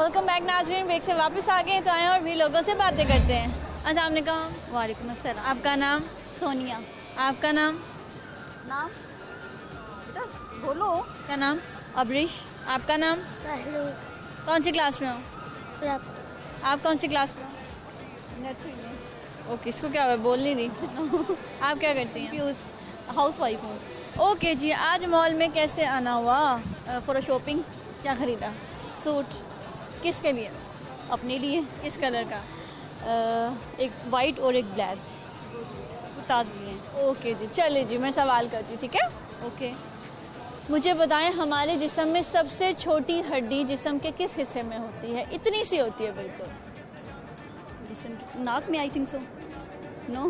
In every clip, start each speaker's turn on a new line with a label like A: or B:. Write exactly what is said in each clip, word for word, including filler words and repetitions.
A: Welcome back नाज़रीन, break से वापस आ गए तो आए और भी लोगों से बातें करते हैं। अस्सलाम वालेकुम।
B: वालेकुम अस्सलाम।
A: आपका नाम?
B: सोनिया।
A: आपका नाम?
B: नाम बेटा बोलो।
A: क्या नाम?
B: अबरीश।
A: आपका नाम? कौन सी क्लास में हो? आप कौन सी क्लास में हो?
B: नर्सरी में।
A: ओके, इसको क्या हुआ, बोल नहीं रही। आप क्या करती हैं?
B: हाउस वाइफ हूँ।
A: ओके जी, आज मॉल में कैसे आना हुआ?
B: For shopping.
A: क्या खरीदा?
B: सूट।
A: किसके लिए?
B: अपने लिए।
A: किस कलर का?
B: uh, एक वाइट और एक ब्लैक ताज लिए हैं।
A: ओके जी, चलिए जी, मैं सवाल करती हूँ, ठीक है?
B: ओके।
A: मुझे बताएं, हमारे जिस्म में सबसे छोटी हड्डी जिस्म के किस हिस्से में होती है? इतनी सी होती है बिल्कुल।
B: जिसम नाक में, आई थिंक सो। नो।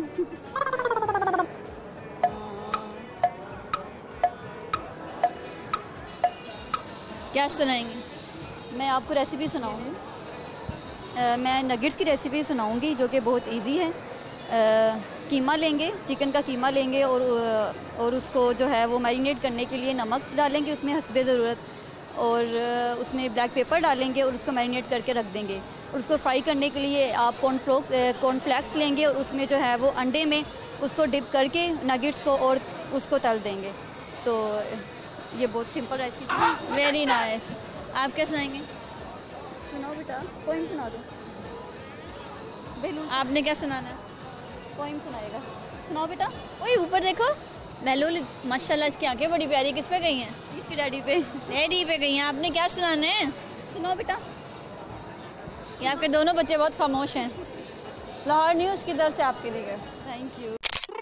A: क्या सुनाएंगे?
B: मैं आपको रेसिपी सुनाऊंगी। uh, मैं नगेट्स की रेसिपी सुनाऊंगी जो कि बहुत इजी है। uh, कीमा लेंगे, चिकन का कीमा लेंगे और और उसको जो है वो मैरिनेट करने के लिए नमक डालेंगे उसमें हस्बे ज़रूरत, और उसमें ब्लैक पेपर डालेंगे और उसको मैरिनेट करके रख देंगे। और उसको फ्राई करने के लिए आप कॉर्नफ्लो कॉर्नफ्लेक्स लेंगे और उसमें जो है वो अंडे में उसको डिप करके नगेट्स को और उसको तल देंगे। तो ये बहुत सिंपल रेसिपी है।
A: Very nice. आप क्या सुनाएंगे?
B: सुनाओ बेटा, पोइम सुना दो। बेलून।
A: आपने क्या सुनाना है?
B: पोइम सुनाएगा। सुनाओ बेटा।
A: ओए ऊपर देखो, बेलूल माशाल्लाह, इसकी आंखें बड़ी प्यारी। किस पे गई हैं?
B: इसकी डैडी पे।
A: डैडी पे गई हैं। आपने क्या सुनाना है?
B: सुनाओ बेटा।
A: ये आपके दोनों बच्चे बहुत खामोश हैं। लाहौर न्यूज़ की तरफ से आपके लिए।
B: Thank you.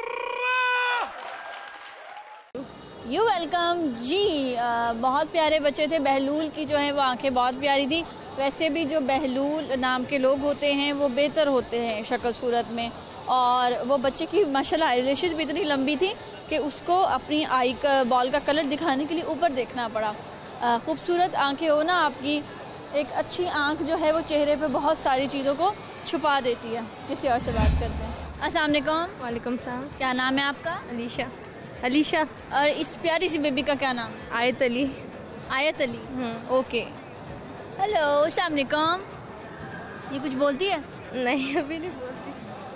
A: यू वेलकम जी। आ, बहुत प्यारे बच्चे थे। बहलूल की जो है वो आंखें बहुत प्यारी थी। वैसे भी जो बहलूल नाम के लोग होते हैं वो बेहतर होते हैं शक्ल सूरत में, और वो बच्चे की माशाल्लाह आईलैशेस भी इतनी लंबी थी कि उसको अपनी आई का बॉल का कलर दिखाने के लिए ऊपर देखना पड़ा। खूबसूरत आंखें हो ना आपकी, एक अच्छी आंख जो है वो चेहरे पे बहुत सारी चीज़ों को छुपा देती है। किसी और से बात करते हैं। अस्सलाम वालेकुम।
C: वालेकुम सलाम।
A: क्या नाम है आपका?
C: अलीशा। अलीशा।
A: और इस प्यारी सी बेबी का क्या नाम?
C: आयत अली।
A: आयत अली। ओके। हेलो, अस्सलाम वालेकुम। ये कुछ बोलती है?
C: नहीं, अभी नहीं बोलती।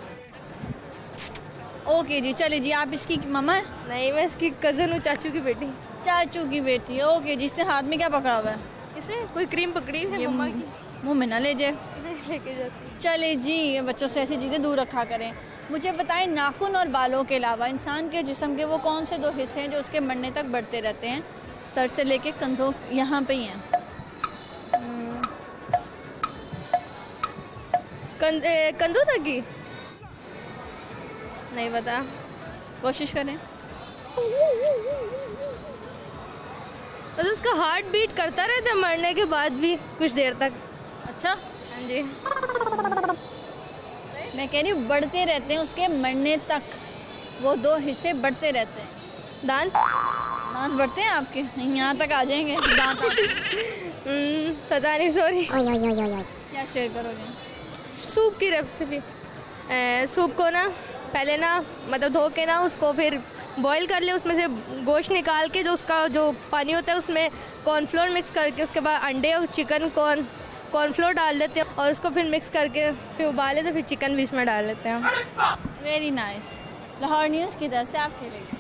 A: ओके जी, चलिए जी, आप इसकी मम्मा है?
C: नहीं, मैं इसकी कज़न हूँ, चाचू की बेटी।
A: चाचू की बेटी है। ओके जी, इससे हाथ में क्या पकड़ा हुआ है?
C: इसमें कोई क्रीम पकड़ी है मम्मा की।
A: मुँह में ना ले जाए।
C: लेके जाती।
A: चले जी, बच्चों से ऐसी चीज़ें दूर रखा करें। मुझे बताएं, नाखून और बालों के अलावा इंसान के जिस्म के वो कौन से दो हिस्से हैं जो उसके मरने तक बढ़ते रहते हैं? सर से लेके कंधों यहाँ पे ही हैं।
C: कंध, ए, कंधों तक की नहीं पता।
A: कोशिश करें।
C: बस उसका हार्ट बीट करता रहता है मरने के बाद भी कुछ देर तक।
A: अच्छा,
C: हाँ जी।
A: मैं कह रही हूँ बढ़ते रहते हैं उसके मरने तक, वो दो हिस्से बढ़ते रहते हैं।
C: दांत।
A: दांत बढ़ते हैं आपके? यहाँ तक आ जाएंगे दांत।
C: पता नहीं, सॉरी।
A: क्या शेयर करोगे?
C: सूप की रेसिपी। सूप को ना पहले ना मतलब धो के ना उसको फिर बॉईल कर ले, उसमें से गोश्त निकाल के जो उसका जो पानी होता है उसमें कॉर्नफ्लोर मिक्स करके उसके बाद अंडे और चिकन कॉर्न कॉर्नफ्लोर डाल देते हैं और उसको फिर मिक्स करके फिर उबाले तो फिर चिकन भी इसमें डाल लेते हैं।
A: Very nice. लाहौर न्यूज़ की तरफ से आप खेलेंगे।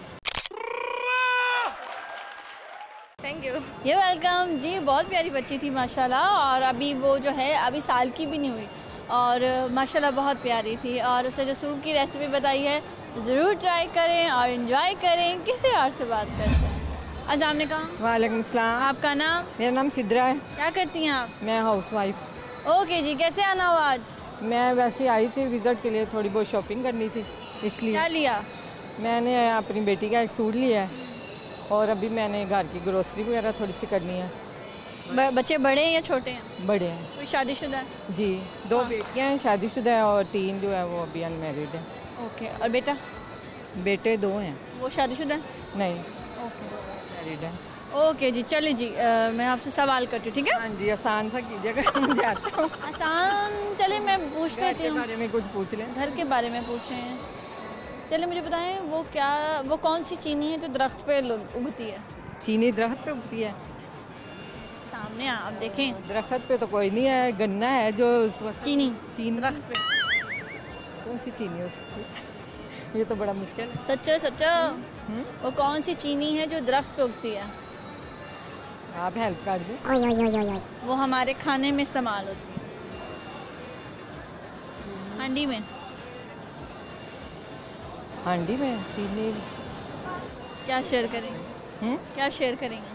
C: Thank you.
A: ये वेलकम जी। बहुत प्यारी बच्ची थी माशाल्लाह, और अभी वो जो है अभी साल की भी नहीं हुई, और माशाल्लाह बहुत प्यारी थी। और उसे जो सूप की रेसिपी बताई है ज़रूर ट्राई करें और इन्जॉय करें। किसी और से बात करते हैं। अस्सलाम वालेकुम।
D: वालेकुम सलाम।
A: आपका नाम?
D: मेरा नाम सिद्रा है।
A: क्या करती हैं आप?
D: मैं हाउस वाइफ।
A: ओके जी, कैसे आना हुआ आज?
D: मैं वैसे आई थी विज़िट के लिए, थोड़ी बहुत शॉपिंग करनी थी इसलिए।
A: क्या लिया?
D: मैंने अपनी बेटी का एक सूट लिया है और अभी मैंने घर की ग्रोसरी वगैरह थोड़ी सी करनी है।
A: ब, बच्चे बड़े हैं या छोटे हैं?
D: बड़े हैं।
A: कोई शादीशुदा है?
D: जी, दो बेटियाँ हैं, शादीशुदा है, और तीन जो है वो अभी अनमेरिड है।
A: ओके। और बेटा?
D: बेटे दो हैं।
A: वो शादीशुदा है?
D: नहीं,
A: ओके,
D: मैरिड है।
A: ओके जी, चलिए जी, आ, मैं आपसे सवाल करती हूँ, ठीक है?
D: हाँ जी, आसान सा कीजिएगा, मुझे आता हूँ।
A: आसान? चलिए मैं पूछ लेती हूँ।
D: बारे में कुछ पूछ लें।
A: घर के बारे में पूछें। चलिए मुझे बताएं, वो क्या वो कौन सी चीनी है जो दरख्त पे उगती है?
D: चीनी दरख्त पे उगती है?
A: सामने आप देखें।
D: दरख्त पे तो कोई नहीं है, गन्ना है जो
A: चीनी
D: चीनी
A: दरख्त पे।
D: कौन सी चीनी हो सकती है? ये तो बड़ा मुश्किल है।
A: सच्चो सच्चो वो कौन सी चीनी है जो दरख्त पे उगती है?
D: आप हेल्प कर दो।
A: वो हमारे खाने में इस्तेमाल होती है, हांडी में।
D: हांडी में चीनी।
A: क्या शेयर करेंगे?
D: हुँ?
A: क्या शेयर करेंगे?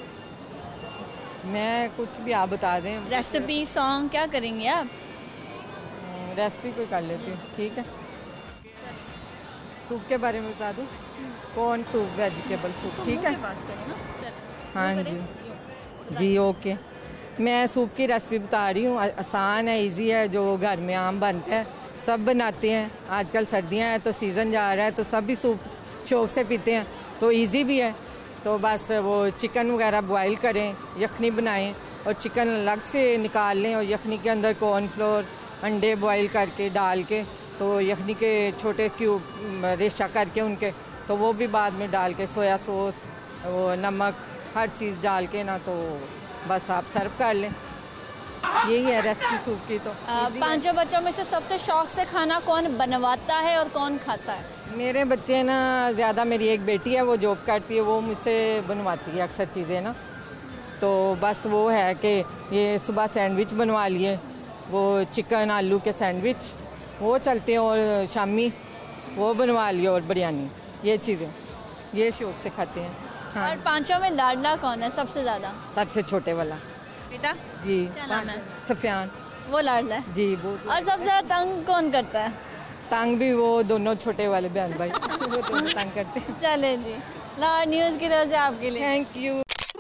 D: मैं कुछ भी आप बता दें।
A: रेसिपी सॉन्ग क्या करेंगे आप?
D: रेसिपी कोई कर लेती हूँ, ठीक है। सूप के बारे में बता दूँ? कौन सूप? वेजिटेबल सूप, ठीक है। हाँ जी जी ओके। मैं सूप की रेसिपी बता रही हूँ। आसान है, इजी है, जो घर में आम बनता है, सब बनाते हैं। आजकल सर्दियाँ हैं तो सीज़न जा रहा है तो सब भी सूप शौक से पीते हैं, तो इजी भी है। तो बस वो चिकन वगैरह बॉईल करें, यखनी बनाएं और चिकन अलग से निकाल लें और यखनी के अंदर कॉर्नफ्लोर, अंडे बॉईल करके डाल के, तो यखनी के छोटे क्यूब रेशा करके उनके, तो वो भी बाद में डाल के सोया सॉस, वो नमक, हर चीज़ डाल के ना, तो बस आप सर्व कर लें। यही है रेसिपी सूप की। तो
A: पांचों बच्चों में से सबसे शौक से खाना कौन बनवाता है और कौन खाता है?
D: मेरे बच्चे ना ज़्यादा, मेरी एक बेटी है वो जॉब करती है, वो मुझसे बनवाती है अक्सर चीज़ें ना। तो बस वो है कि ये सुबह सैंडविच बनवा लिए, वो चिकन आलू के सैंडविच वो चलते हैं, और शामी वो बनवा लिए, और बिरयानी, ये चीज़ें ये शौक से खाते हैं। हाँ।
A: और पांचों में लाडला कौन है सबसे ज़्यादा?
D: सबसे छोटे वाला
A: बेटा
D: जी।
A: क्या नाम है?
D: सफियान।
A: वो लाडला है
D: जी वो।
A: और सबसे ज़्यादा तंग कौन करता है?
D: तंग भी वो दोनों छोटे वाले बहन भाई वो दोनों तंग करते हैं।
A: चले जी, लाहौर न्यूज़ की तरफ से आपके लिए
D: थैंक यू,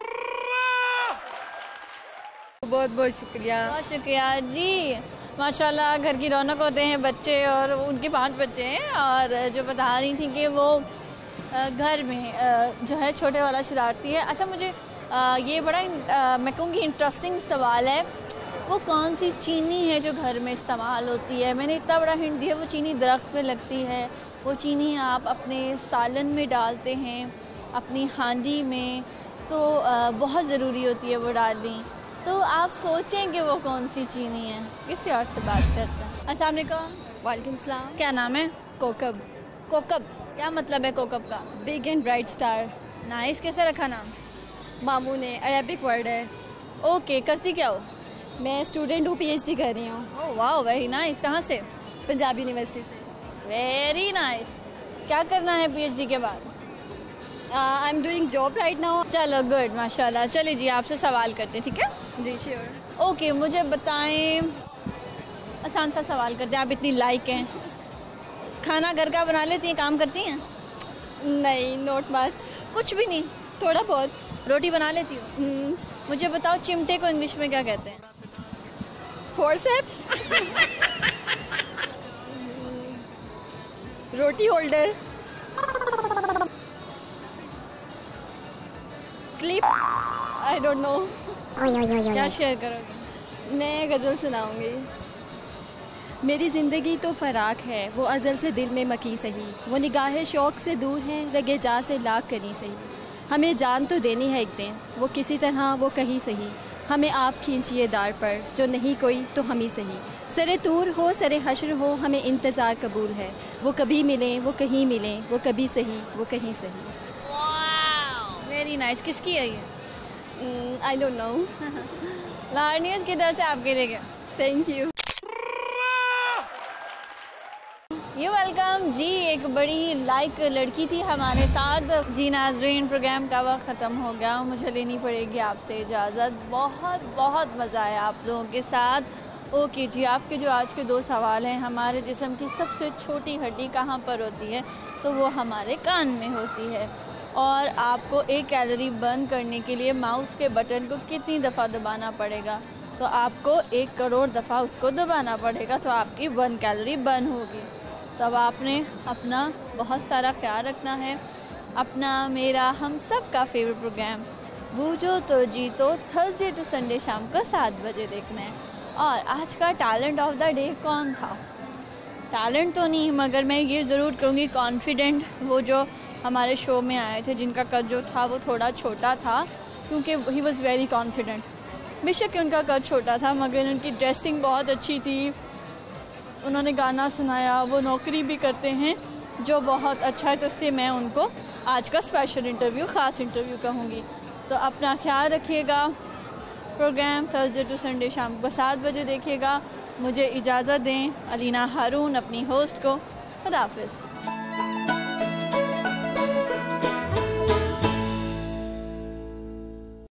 D: बहुत बहुत शुक्रिया।
A: बहुत शुक्रिया जी। माशाल्लाह घर की रौनक होते हैं बच्चे, और उनके पांच बच्चे हैं, और जो बता रही थी कि वो घर में जो है छोटे वाला शरारती है। अच्छा, मुझे ये बड़ा मैं कहूँगी इंटरेस्टिंग सवाल है, वो कौन सी चीनी है जो घर में इस्तेमाल होती है? मैंने इतना बड़ा हिंट दिया, वो चीनी दरख्त पे लगती है, वो चीनी आप अपने सालन में डालते हैं, अपनी हांडी में, तो बहुत ज़रूरी होती है वो डालनी। तो आप सोचें कि वो कौन सी चीनी है। किसी और से बात करते हैं। अस्सलाम वालेकुम।
B: वालेकुम सलाम।
A: क्या नाम है?
B: कोकब।
A: कोकब, क्या मतलब है कोकब का?
B: Big and bright star.
A: Nice, कैसे रखा नाम?
B: मामू ने, अरबिक वर्ड है।
A: ओके, करती क्या हो?
B: मैं स्टूडेंट हूँ, पीएचडी कर रही हूँ।
A: ओह वाह, वेरी नाइस। कहाँ से?
B: पंजाब यूनिवर्सिटी से।
A: Very nice. क्या करना है पीएचडी के बाद?
B: I am doing job right now.
A: चलो गुड, माशाल्लाह। चलिए जी, आपसे सवाल करते हैं, ठीक है?
B: जी श्योर।
A: ओके, मुझे बताएं, आसान सा सवाल करते हैं, आप इतनी लाइक हैं, खाना घर का बना लेती हैं, काम करती हैं?
B: नहीं, नॉट मच।
A: कुछ भी नहीं?
B: थोड़ा बहुत।
A: रोटी बना लेती हूँ। मुझे बताओ चिमटे को इंग्लिश में क्या कहते हैं?
B: फोर्सेप। रोटी holder. Clip. I don't know.
A: क्या शेयर करोगे?
B: मैं गज़ल सुनाऊंगी। मेरी ज़िंदगी तो फ़राक है, वो अज़ल से दिल में मकी सही, वो निगाह शौक़ से दूर है, रगे जा से लाख करी सही। हमें जान तो देनी है एक दिन, वो किसी तरह वो कहीं सही, हमें आप खींचिए दार पर, जो नहीं कोई तो हम ही सही। सरे तूर हो सरे हश्र हो, हमें इंतज़ार कबूल है, वो कभी मिलें वो कहीं मिलें, वो कभी सही वो कहीं सही।
A: Very nice. किसकी है ये?
B: I don't know.
A: Lahore news की तरफ से आपके लिए क्या?
B: Thank you.
A: यू वेलकम जी। एक बड़ी ही लाइक लड़की थी हमारे साथ जी। नाज़रीन, प्रोग्राम का वक्त ख़त्म हो गया, मुझे लेनी पड़ेगी आपसे इजाज़त। बहुत बहुत मज़ा आया आप लोगों के साथ। ओके जी, आपके जो आज के दो सवाल हैं, हमारे जिस्म की सबसे छोटी हड्डी कहाँ पर होती है? तो वो हमारे कान में होती है। और आपको एक कैलोरी बर्न करने के लिए माउस के बटन को कितनी दफ़ा दबाना पड़ेगा? तो आपको एक करोड़ दफ़ा उसको दबाना पड़ेगा, तो आपकी वन कैलोरी बर्न होगी। तब आपने अपना बहुत सारा ख्याल रखना है। अपना, मेरा, हम सब का फेवरेट प्रोग्राम भूजो तो जीतो थर्सडे टू संडे शाम को सात बजे देखना है। और आज का टैलेंट ऑफ द डे कौन था? टैलेंट तो नहीं, मगर मैं ये ज़रूर कहूँगी कॉन्फिडेंट। वो जो हमारे शो में आए थे, जिनका कद जो था वो थोड़ा छोटा था, क्योंकि ही वॉज़ वेरी कॉन्फिडेंट। बेशक उनका कद छोटा था मगर उनकी ड्रेसिंग बहुत अच्छी थी, उन्होंने गाना सुनाया, वो नौकरी भी करते हैं जो बहुत अच्छा है, तो इसलिए मैं उनको आज का स्पेशल इंटरव्यू, ख़ास इंटरव्यू कहूँगी। तो अपना ख्याल रखिएगा। प्रोग्राम थर्सडे टू संडे शाम को सात बजे देखिएगा। मुझे इजाज़त दें, अलीना हारून अपनी होस्ट को। खुदा हाफिज़।